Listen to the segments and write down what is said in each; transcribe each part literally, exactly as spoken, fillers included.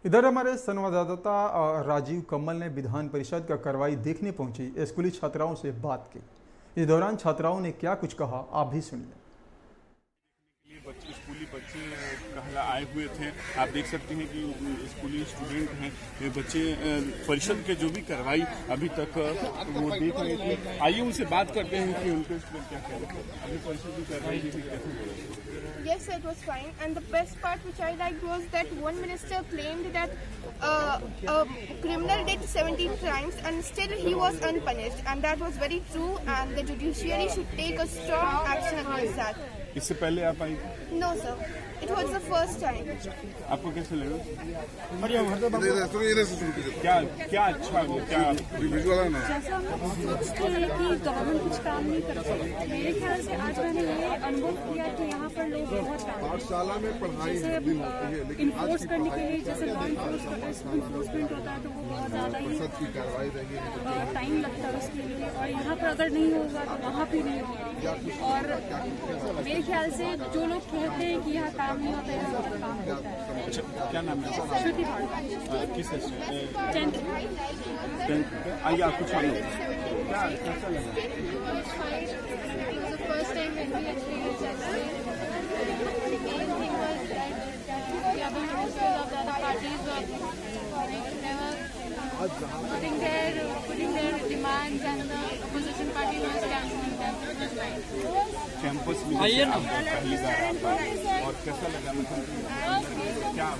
इधर हमारे संवाददाता राजीव कमल ने विधान परिषद का कार्रवाई देखने पहुंची स्कूली छात्राओं से बात की। इस दौरान छात्राओं ने क्या कुछ कहा, आप भी सुनिए। बच्चे स्कूली बच्चे कहला आए हुए थे। आप देख सकते हैं कि स्कूली स्टूडेंट हैं, ये बच्चे परिषद के जो भी कार्रवाई अभी तक वो देख रहे थे। आइए उनसे बात करते हैं कि उनके स्टूडेंट क्या कह रहे थे। अभी परिषद की कार्रवाई देखिए कैसे। Yes, it was fine, and the best part which I liked was that one minister claimed that uh, a criminal did seventeen crimes and still he was unpunished, and that was very true, and the judiciary should take a strong action against that. इससे पहले आप आई? No, sir. It was the first time. आपको कैसे लगा? क्या क्या अच्छा क्या जैसा हम सोचते हैं कि गवर्नमेंट कुछ काम नहीं कर सकती, मेरे ख्याल से आज मैंने ये अनुभव किया कि यहाँ पर लोग बहुत पाठशाला में पढ़ाई जैसे इन्फोर्स करने के लिए जैसे लॉ इन्फोर्समेंट होता है तो वो बहुत ज़्यादा ही टाइम लगता है उसके लिए, और यहाँ पर अगर नहीं होगा तो वहाँ भी नहीं होगा। और मेरे ख्याल से जो लोग कहते हैं कि यहाँ काम नहीं होता है, यहाँ पर काम होता है। अच्छा, क्या नाम है? श्रुति भाट। किस टेंथ टेंथ आइए आप कुछ आलो। क्या कैसा लगा? First time when we experienced actually. The main thing was that we are being ministers of the other parties of never putting their putting their demands and the opposition party was cancelling them. It was fine. Campus में आइए ना, पहली बार आप आए और कैसा लगा? मतलब क्या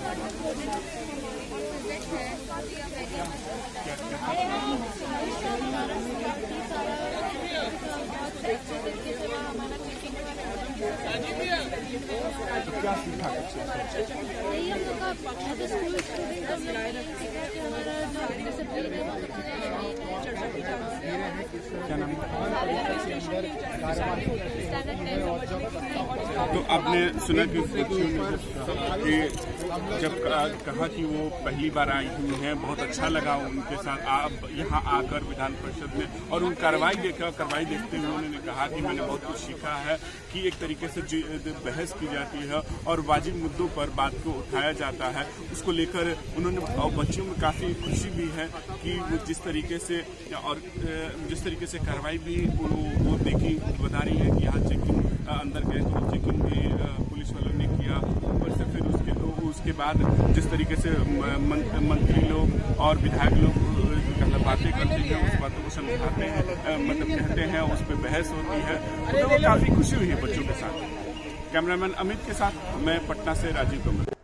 क्या सीखा? यही हम लोग का स्कूल स्टूडेंट हम लोग यही सीखा कि हमारा जो डिसिप्लिन है क्या नाम? तो आपने सुना कि बच्चियों ने जब कहा कि वो पहली बार आई हुई हैं, बहुत अच्छा लगा उनके साथ आप यहाँ आकर विधान परिषद में, और उन कार्रवाई देखा कार्रवाई देखते हुए उन्होंने कहा कि मैंने बहुत कुछ सीखा है कि एक तरीके से बहस की जाती है और वाजिब मुद्दों पर बात को उठाया जाता है। उसको लेकर उन्होंने बच्चियों में काफ़ी खुशी भी है कि वो जिस तरीके से और जिस तरीके से कार्रवाई भी वो देखी बता रही है कि यहाँ चेकिंग अंदर गए तो चेकिंग भी पुलिस वालों ने किया, और से फिर उसके उसके बाद जिस तरीके से मंत्री लोग और विधायक लोग बातें करते हैं, उस बातों को समझाते हैं, मतलब कहते हैं, उस पर बहस होती है, तो काफ़ी खुशी हुई है बच्चों के साथ। कैमरामैन अमित के साथ मैं पटना से राजीव कमल।